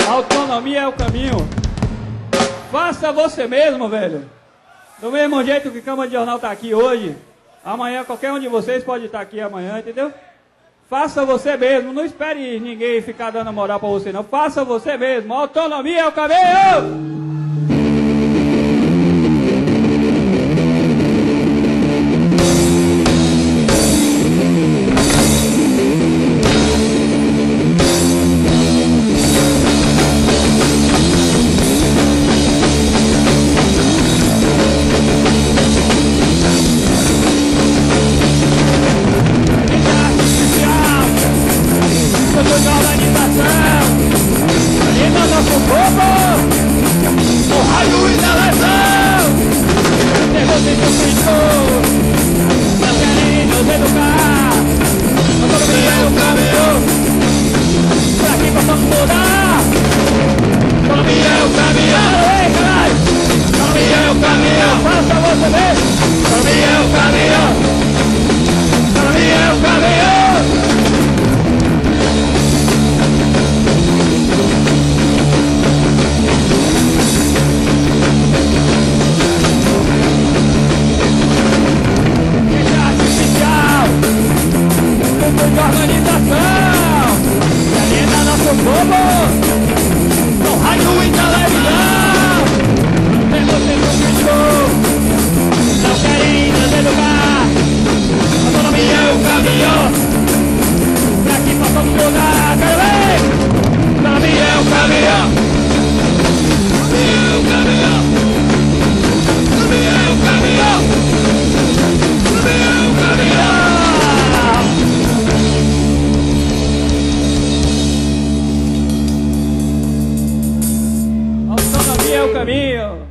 Autonomia é o caminho. Faça você mesmo, velho. Do mesmo jeito que Câmara de Jornal está aqui hoje, amanhã qualquer um de vocês pode estar aqui amanhã, entendeu? Faça você mesmo, não espere ninguém ficar dando moral para você não. Faça você mesmo, autonomia é o caminho! Autonomia é o caminho.